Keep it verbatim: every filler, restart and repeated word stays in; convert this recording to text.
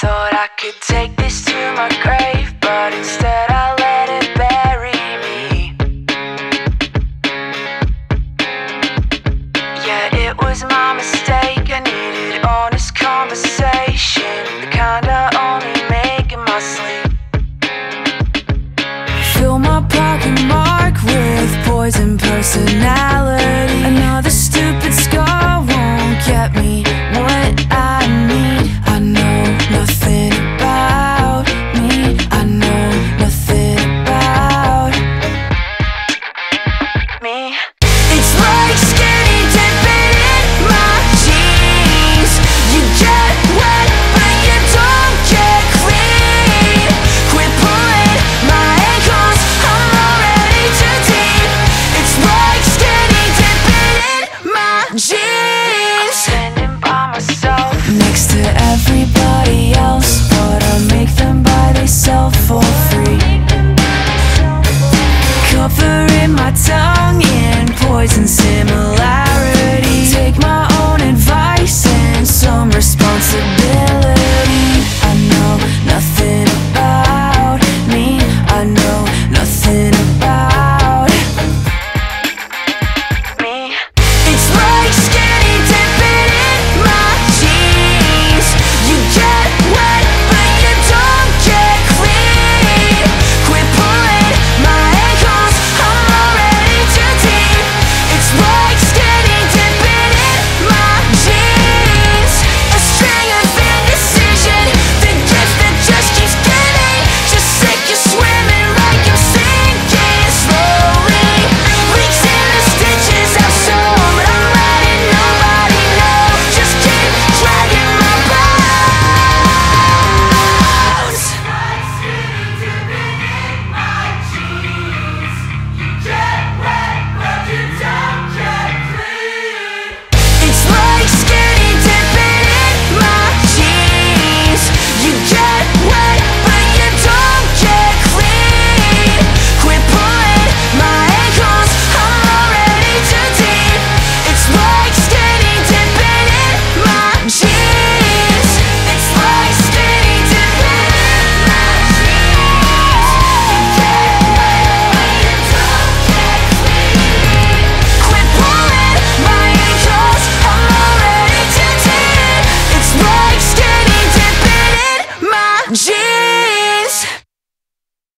thought I could take this to my grave, but instead I let it bury me. Yeah, it was my mistake. I needed honest conversation, the kind I only make in my sleep. Fill my pocket mark with poison personality.